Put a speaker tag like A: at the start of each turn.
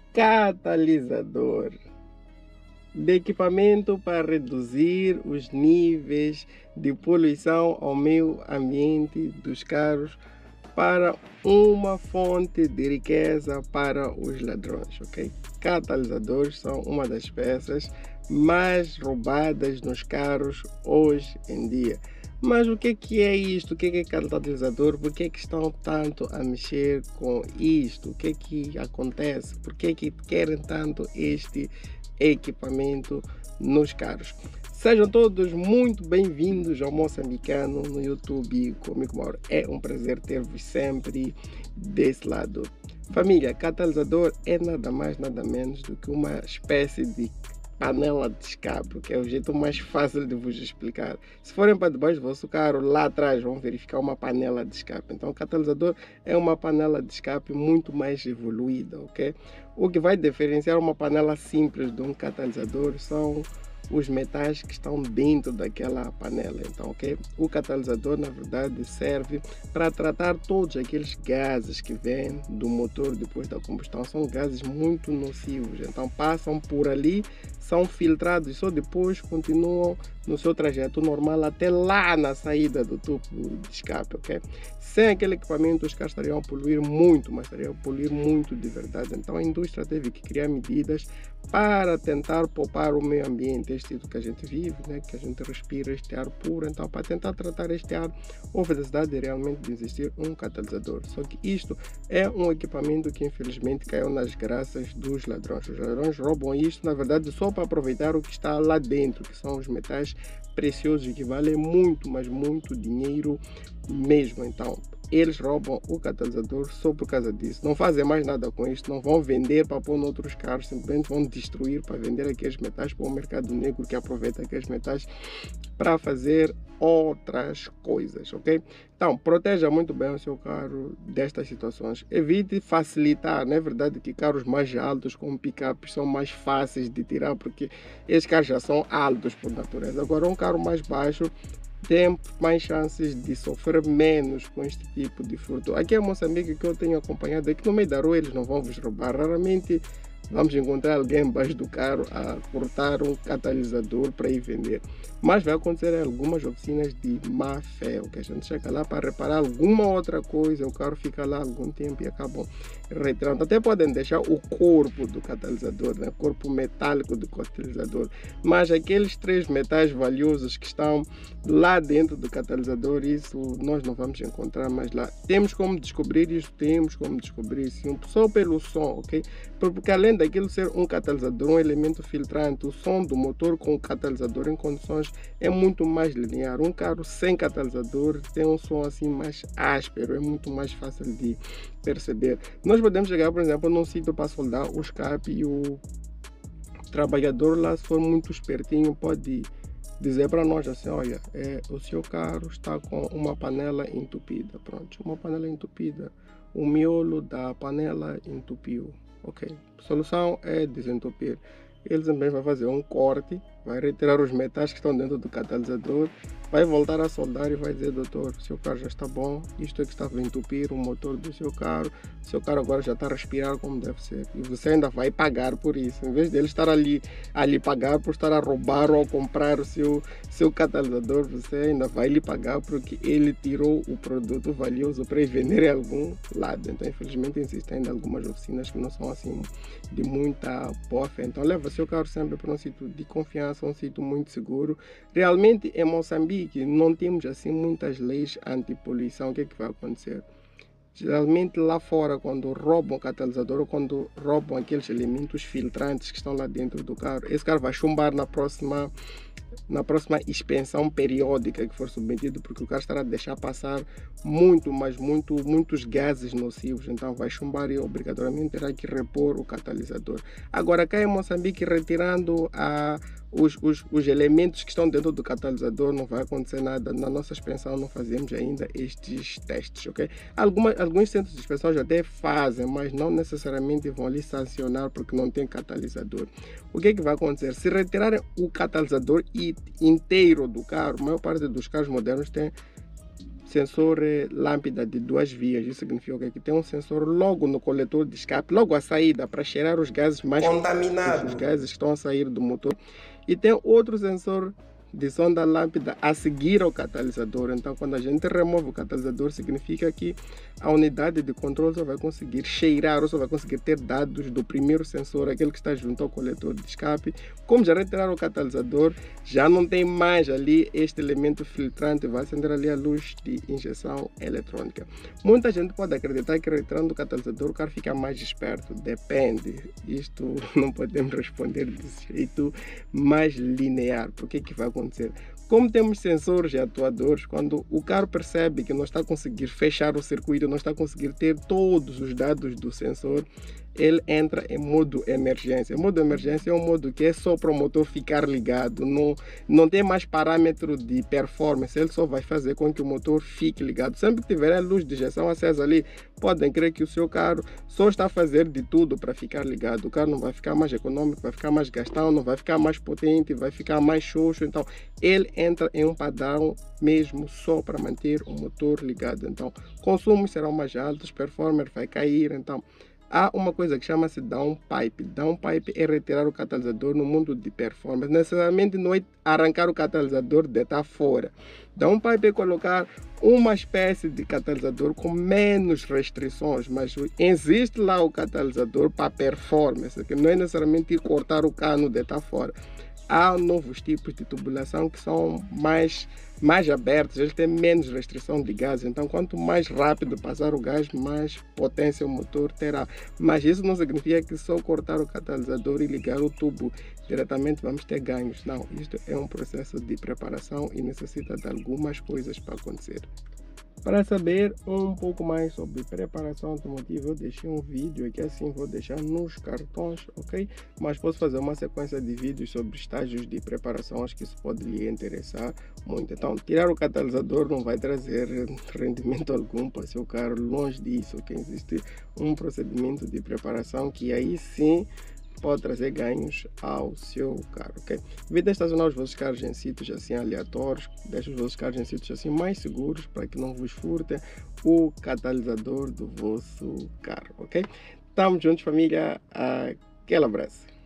A: Catalisador de equipamento para reduzir os níveis de poluição ao meio ambiente dos carros para uma fonte de riqueza para os ladrões, ok? Catalisadores são uma das peças mais roubadas nos carros hoje em dia. Mas o que é isto? O que é catalisador? Por que estão tanto a mexer com isto? O que acontece? Por que querem tanto este equipamento nos carros? Sejam todos muito bem-vindos ao Moçambicano no YouTube comigo, Mauro. É um prazer ter-vos sempre desse lado. Família, catalisador é nada mais, nada menos do que uma espécie de panela de escape, que é o jeito mais fácil de vos explicar. Se forem para debaixo do vosso carro, lá atrás vão verificar uma panela de escape. Então, o catalisador é uma panela de escape muito mais evoluída, ok? O que vai diferenciar uma panela simples de um catalisador são os metais que estão dentro daquela panela. Então, ok? O catalisador, na verdade, serve para tratar todos aqueles gases que vêm do motor depois da combustão. São gases muito nocivos, então passam por ali, são filtrados e só depois continuam no seu trajeto normal até lá na saída do tubo de escape, ok? Sem aquele equipamento, os carros estariam a poluir muito, mas estariam a poluir muito de verdade. Então, a indústria teve que criar medidas para tentar poupar o meio ambiente, este que a gente vive, né? Que a gente respira este ar puro. Então, para tentar tratar este ar, houve a necessidade de realmente existir um catalisador. Só que isto é um equipamento que infelizmente caiu nas graças dos ladrões. Os ladrões roubam isto, na verdade, só para aproveitar o que está lá dentro, que são os metais preciosos que valem muito, mas muito dinheiro mesmo. Então, eles roubam o catalisador só por causa disso. Não fazem mais nada com isto, não vão vender para pôr noutros carros, simplesmente vão destruir para vender aqueles metais para o mercado negro que aproveita aqueles metais para fazer outras coisas, ok? Então, proteja muito bem o seu carro destas situações. Evite facilitar, não é verdade que carros mais altos como pick-up são mais fáceis de tirar porque esses carros já são altos por natureza. Agora, um carro mais baixo tem mais chances de sofrer menos com este tipo de furto. Aqui em Moçambique, que eu tenho acompanhado, é que no meio da rua eles não vão vos roubar. Raramente vamos encontrar alguém embaixo do carro a cortar um catalisador para ir vender. Mas vai acontecer em algumas oficinas de má fé, que a gente chega lá para reparar alguma outra coisa, o carro fica lá algum tempo e acabam retirando. Até podem deixar o corpo do catalisador, né? O corpo metálico do catalisador, mas aqueles três metais valiosos que estão lá dentro do catalisador, isso nós não vamos encontrar mais lá. Temos como descobrir isso? Temos como descobrir isso só pelo som, ok? Porque além daquilo ser um catalisador, um elemento filtrante, o som do motor com o catalisador em condições é muito mais linear. Um carro sem catalisador tem um som assim mais áspero, é muito mais fácil de perceber. Nós podemos chegar, por exemplo, num sítio para soldar o escape e o trabalhador lá, se for muito espertinho, pode dizer para nós assim: olha, o seu carro está com uma panela entupida. Pronto, uma panela entupida, o miolo da panela entupiu. Ok, a solução é desentupir. Ele também vai fazer um corte, vai retirar os metais que estão dentro do catalisador, vai voltar a soldar e vai dizer: doutor, seu carro já está bom, isto é que estava a entupir o motor do seu carro agora já está a respirar como deve ser. E você ainda vai pagar por isso, em vez dele estar ali a lhe pagar por estar a roubar ou a comprar o seu catalisador, você ainda vai lhe pagar porque ele tirou o produto valioso para ir vender em algum lado. Então, infelizmente, existem ainda algumas oficinas que não são assim de muita boa fé. Então, leva seu carro sempre para um sítio de confiança, um sítio muito seguro. Realmente, em Moçambique, não temos assim muitas leis anti-poluição. O que é que vai acontecer? Geralmente lá fora, quando roubam o catalisador ou quando roubam aqueles elementos filtrantes que estão lá dentro do carro, esse carro vai chumbar na próxima inspeção periódica que for submetido, porque o carro estará a deixar passar muitos gases nocivos, então vai chumbar e obrigatoriamente terá que repor o catalisador. Agora, cá em Moçambique, retirando os elementos que estão dentro do catalisador, não vai acontecer nada. Na nossa inspeção não fazemos ainda estes testes, ok? Alguns centros de inspeção já até fazem, mas não necessariamente vão ali sancionar porque não tem catalisador. O que é que vai acontecer? Se retirarem o catalisador inteiro do carro, a maior parte dos carros modernos tem sensor lâmpada de 2 vias. Isso significa que tem um sensor logo no coletor de escape, logo à saída, para cheirar os gases mais contaminados, os gases que estão a sair do motor. E tem outro sensor de sonda lâmpada a seguir ao catalisador. Então, quando a gente remove o catalisador, significa que a unidade de controle só vai conseguir cheirar, ou só vai conseguir ter dados do primeiro sensor, aquele que está junto ao coletor de escape. Como já retiraram o catalisador, já não tem mais ali este elemento filtrante, vai acender ali a luz de injeção eletrônica. Muita gente pode acreditar que retirando o catalisador o carro fica mais esperto. Depende. Isto não podemos responder desse jeito mais linear. Por que vai acontecer? Como temos sensores e atuadores, quando o carro percebe que não está a conseguir fechar o circuito, não está a conseguir ter todos os dados do sensor, ele entra em modo emergência. O modo emergência é um modo que é só para o motor ficar ligado, não tem mais parâmetro de performance, ele só vai fazer com que o motor fique ligado. Sempre que tiver a luz de injeção acesa ali, podem crer que o seu carro só está a fazer de tudo para ficar ligado. O carro não vai ficar mais econômico, vai ficar mais gastão, não vai ficar mais potente, vai ficar mais xoxo. Então, ele entra em um padrão mesmo só para manter o motor ligado. Então, consumos serão mais altos, performance vai cair. Então, há uma coisa que chama-se downpipe. Downpipe é retirar o catalisador no mundo de performance. Necessariamente não é arrancar o catalisador de estar fora. Downpipe é colocar uma espécie de catalisador com menos restrições, mas existe lá o catalisador para performance, que não é necessariamente ir cortar o cano de estar fora. Há novos tipos de tubulação que são mais abertos, eles têm menos restrição de gás. Então, quanto mais rápido passar o gás, mais potência o motor terá. Mas isso não significa que só cortar o catalisador e ligar o tubo diretamente vamos ter ganhos. Não, isto é um processo de preparação e necessita de algumas coisas para acontecer. Para saber um pouco mais sobre preparação automotiva, eu deixei um vídeo aqui, assim vou deixar nos cartões, ok? Mas posso fazer uma sequência de vídeos sobre estágios de preparação, acho que isso pode lhe interessar muito. Então, tirar o catalisador não vai trazer rendimento algum para seu carro, longe disso, ok? Existe um procedimento de preparação que aí sim pode trazer ganhos ao seu carro, ok? Evite estacionar os vossos carros em sítios assim aleatórios, deixe os vossos carros em sítios assim mais seguros para que não vos furtem o catalisador do vosso carro, ok? Estamos juntos, família, aquele abraço.